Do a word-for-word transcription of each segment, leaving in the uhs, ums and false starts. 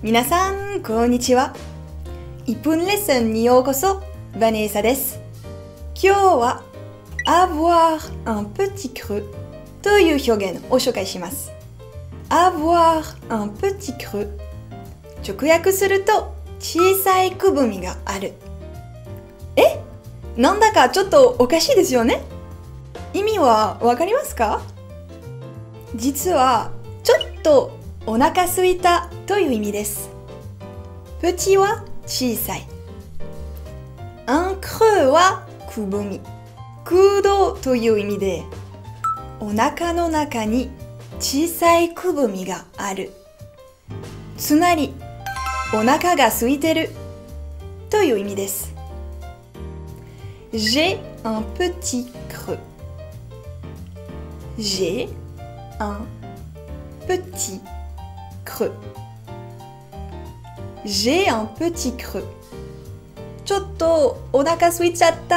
皆さん、こんにちは。いっぷんレッスンにようこそ、ヴァネーサです。今日は avoir un petit creux という表現を紹介します。avoir un petit creux 直訳すると小さいくぼみがある。え、なんだかちょっとおかしいですよね。意味はわかりますか？実はちょっとお腹空いたという意味です。プチは小さい。un creux はくぼみ。空洞という意味で、お腹の中に小さいくぼみがある。つまり、お腹が空いてるという意味です。J'ai un petit creux. J'ai un petit creux. J'ai un petit creux. ちょっとお腹空いちゃった。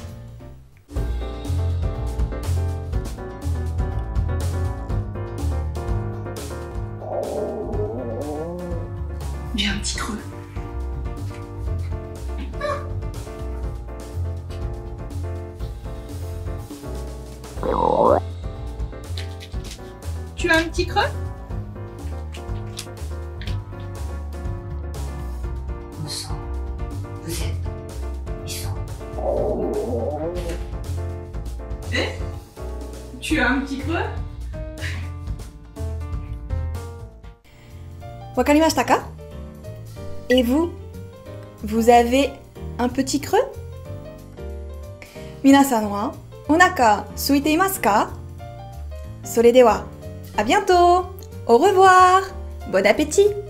J'ai un petit creux. Tu as un petit creux? Où sont? Vous êtes? Ils sont? Eh? Tu as un petit creux? わかりましたか？ Et vous? Vous avez un petit creux? 皆さんはお腹空いていますか？それでは、à bientôt! Au revoir! Bon appétit!